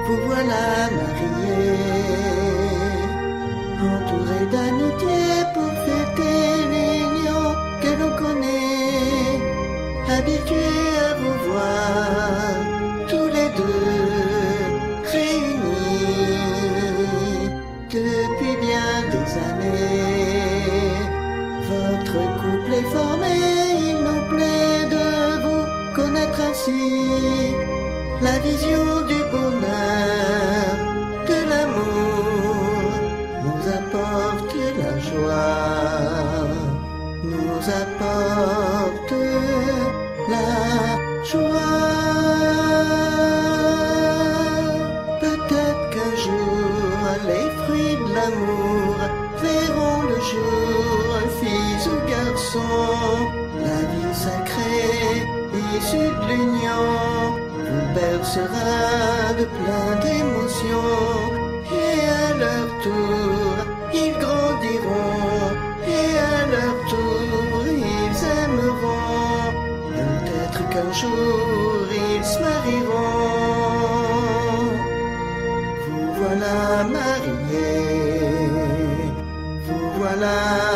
vous voilà mariés, entourés d'amitié pour fêter l'union que l'on connaît, habitués à vous voir tous les deux réunis depuis bien des années. Votre couple est formé, il nous plaît de vous connaître ainsi, la vision du bonheur, de l'amour, nous apporte la joie, nous apporte la joie. Peut-être qu'un jour les fruits de l'amour verront le jour, fils ou garçon, la vie sacrée issue de l'union vous bercera de plein d'émotions, et à leur tour ils grandiront, et à leur tour ils aimeront, peut-être qu'un jour ils se marieront. Vous voilà mariés, vous voilà